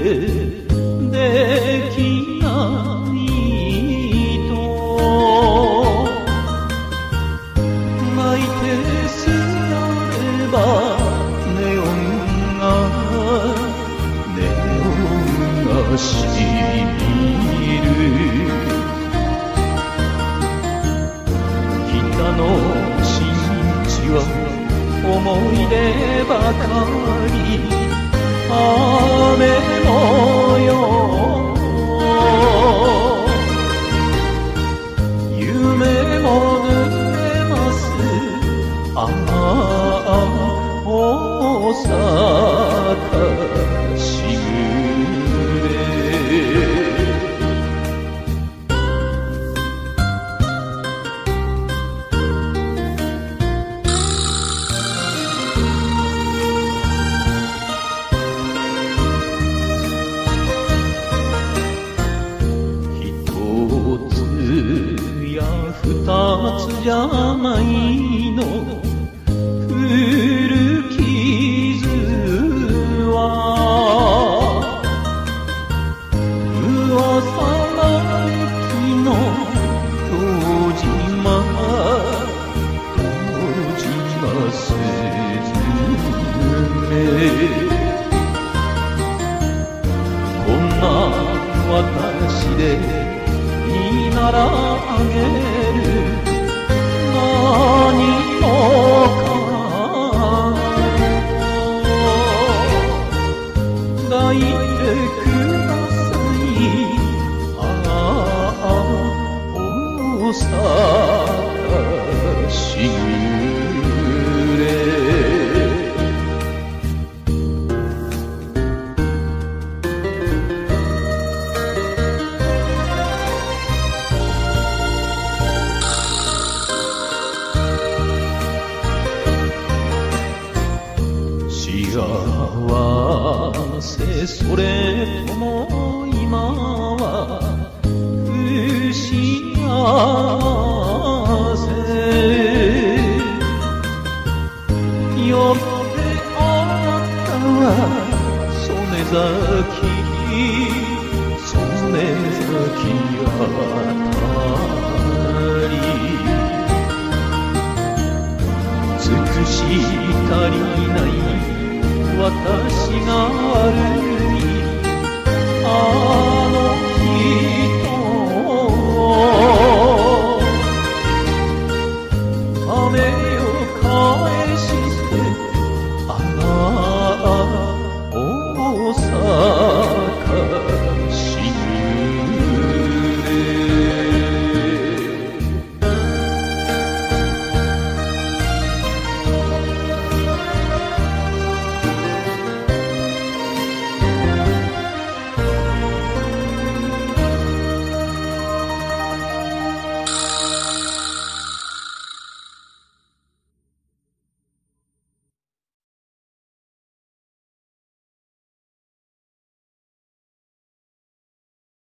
できないと泣いてすがればネオンがしみる北の新地は思い出ばかり雨模様夢も濡れますああ大阪しぐれ二つじゃないの古傷は噂が駅の堂島すずめこんな私でいいならあげる何もかも抱いてくださいああ大阪しぐれ幸せそれとも今は不幸せよってあなたは曽根崎あたり尽くし足りない私が悪い